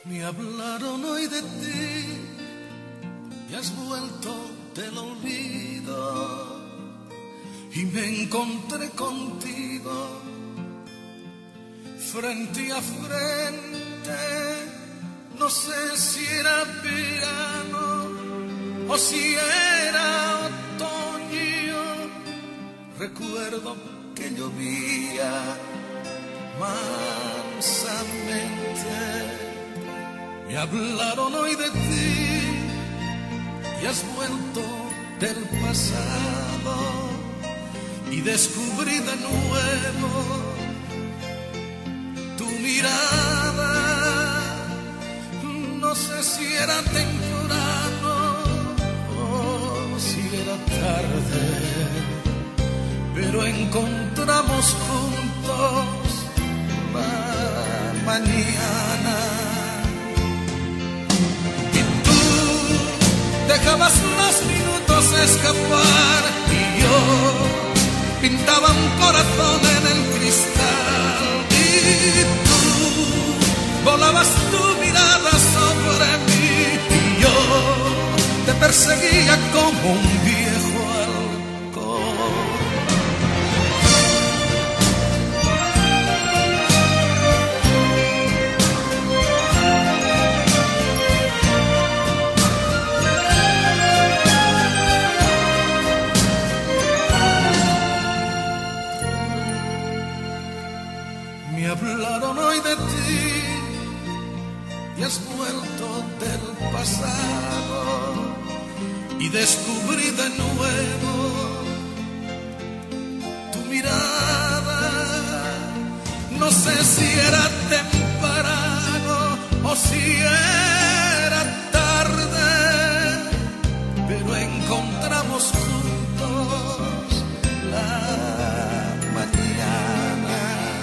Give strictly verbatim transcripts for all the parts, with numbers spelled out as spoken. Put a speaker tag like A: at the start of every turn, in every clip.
A: Me hablaron hoy de ti y has vuelto del olvido y me encontré contigo frente a frente. No sé si era verano o si era otoño. Recuerdo que llovía mansamente. Me hablaron hoy de ti y has vuelto del pasado y descubrí de nuevo tu mirada. No sé si era temprano o si era tarde, pero encontramos juntos la mañana. Dejabas los minutos escapar y yo pintaba un corazón en el cristal y tú volabas tu mirada sobre mí y yo te perseguía como un viejo halcón. Me hablaron hoy de ti y has vuelto del pasado y descubrí de nuevo tu mirada. No sé si era temprano o si era tarde, pero encontramos juntos la mañana.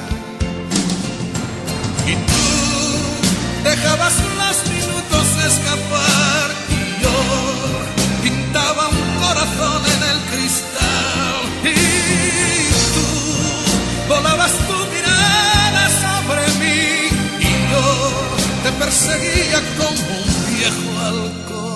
A: Y tú dejabas los minutos escapar y yo pintaba un corazón en el cristal y tú volabas tu mirada sobre mí y yo te perseguía como un viejo halcón.